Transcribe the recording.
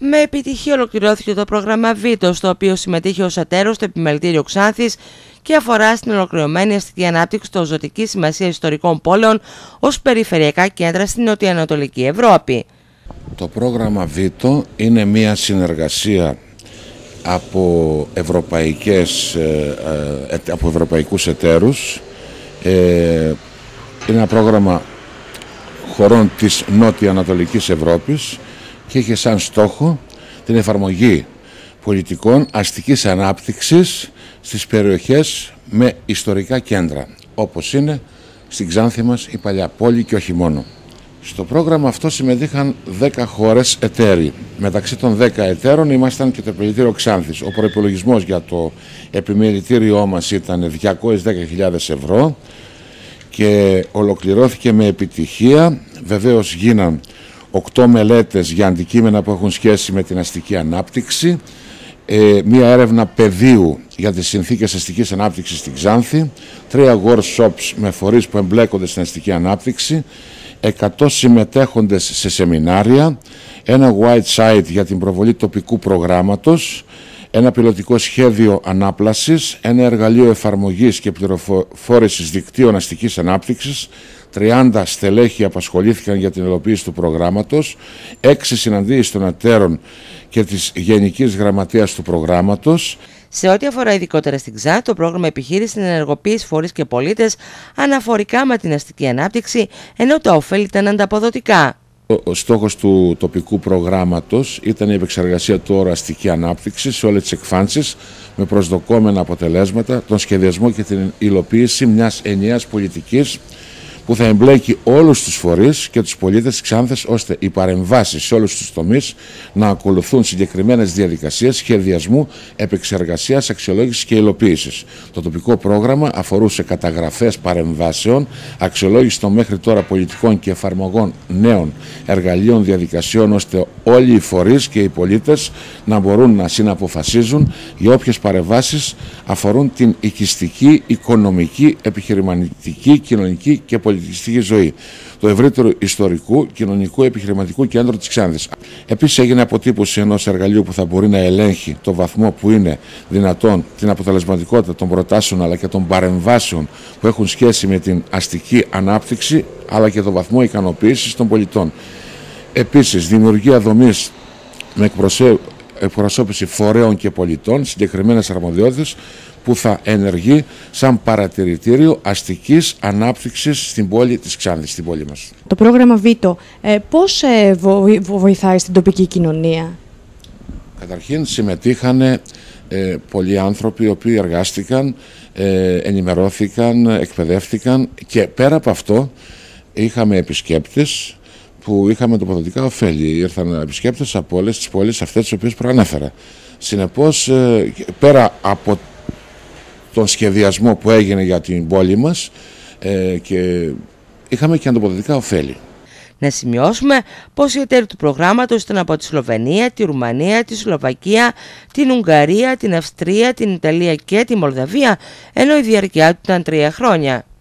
Με επιτυχία ολοκληρώθηκε το πρόγραμμα Βήτο, στο οποίο συμμετείχε ως εταίρος το Επιμελητήριο Ξάνθης και αφορά στην ολοκληρωμένη αστική ανάπτυξη των ζωτικής σημασίας ιστορικών πόλεων ως περιφερειακά κέντρα στην νοτιοανατολική Ευρώπη. Το πρόγραμμα Βήτο είναι μια συνεργασία από ευρωπαϊκούς εταίρους. Είναι ένα πρόγραμμα χωρών της νότιο-ανατολικής Ευρώπης και έχει σαν στόχο την εφαρμογή πολιτικών αστικής ανάπτυξης στις περιοχές με ιστορικά κέντρα, όπως είναι στην Ξάνθη μας η παλιά πόλη και όχι μόνο. Στο πρόγραμμα αυτό συμμετείχαν 10 χώρες εταίροι. Μεταξύ των 10 εταίρων ήμασταν και το Επιμελητήριο Ξάνθης. Ο προϋπολογισμός για το επιμελητήριό μας ήταν 210.000 ευρώ και ολοκληρώθηκε με επιτυχία. Βεβαίως γίναν 8 μελέτες για αντικείμενα που έχουν σχέση με την αστική ανάπτυξη, μία έρευνα πεδίου για τις συνθήκες αστικής ανάπτυξης στην Ξάνθη, 3 workshops με φορείς που εμπλέκονται στην αστική ανάπτυξη, 100 συμμετέχοντες σε σεμινάρια, ένα white site για την προβολή τοπικού προγράμματος, ένα πιλωτικό σχέδιο ανάπλασης, ένα εργαλείο εφαρμογής και πληροφόρησης δικτύων αστικής ανάπτυξης, 30 στελέχη απασχολήθηκαν για την υλοποίηση του προγράμματος, 6 συναντήσεις των εταίρων και της Γενικής Γραμματείας του προγράμματος. Σε ό,τι αφορά ειδικότερα στην Ξάνθη, το πρόγραμμα επιχείρησε την ενεργοποίηση φορείς και πολίτες αναφορικά με την αστική ανάπτυξη, ενώ τα ωφέλη ήταν ανταποδοτικά. Ο στόχος του τοπικού προγράμματος ήταν η επεξεργασία του όρου αστική ανάπτυξη σε όλες τις εκφάνσεις με προσδοκόμενα αποτελέσματα, τον σχεδιασμό και την υλοποίηση μιας ενιαίας πολιτικής που θα εμπλέκει όλους τους φορείς και τους πολίτες της Ξάνθης, ώστε οι παρεμβάσεις σε όλους τους τομείς να ακολουθούν συγκεκριμένες διαδικασίες σχεδιασμού, επεξεργασίας, αξιολόγησης και υλοποίησης. Το τοπικό πρόγραμμα αφορούσε καταγραφές παρεμβάσεων, αξιολόγηση των μέχρι τώρα πολιτικών και εφαρμογών νέων εργαλείων διαδικασιών, ώστε όλοι οι φορείς και οι πολίτες να μπορούν να συναποφασίζουν για όποιες παρεμβάσεις αφορούν την οικιστική, οικονομική, επιχειρηματική, κοινωνική και πολιτιστική ζωή, το ευρύτερο ιστορικού, κοινωνικού, επιχειρηματικού κέντρο της Ξάνθης. Επίσης έγινε αποτύπωση ενός εργαλείου που θα μπορεί να ελέγχει το βαθμό που είναι δυνατόν, την αποτελεσματικότητα των προτάσεων αλλά και των παρεμβάσεων που έχουν σχέση με την αστική ανάπτυξη αλλά και το βαθμό ικανοποίησης των πολιτών. Επίσης, δημιουργία δομής με εκπροσώπηση φορέων και πολιτών, συγκεκριμένες αρμοδιότητες που θα ενεργεί σαν παρατηρητήριο αστικής ανάπτυξης στην πόλη της Ξάνθης, στην πόλη μας. Το πρόγραμμα Βήτο πώς βοηθάει στην τοπική κοινωνία? Καταρχήν συμμετείχαν πολλοί άνθρωποι οι οποίοι εργάστηκαν, ενημερώθηκαν, εκπαιδεύτηκαν και πέρα από αυτό είχαμε επισκέπτες που είχαμε τοποθετικά ωφέλη. Ήρθαν επισκέπτες από όλες τις πόλεις αυτές τις οποίες προανέφερα. Συνεπώς, πέρα από τον σχεδιασμό που έγινε για την πόλη μας και είχαμε και ανταποδοτικά ωφέλη. Να σημειώσουμε πως οι εταίροι του προγράμματος ήταν από τη Σλοβενία, τη Ρουμανία, τη Σλοβακία, την Ουγγαρία, την Αυστρία, την Ιταλία και τη Μολδαβία, ενώ η διάρκεια του ήταν 3 χρόνια.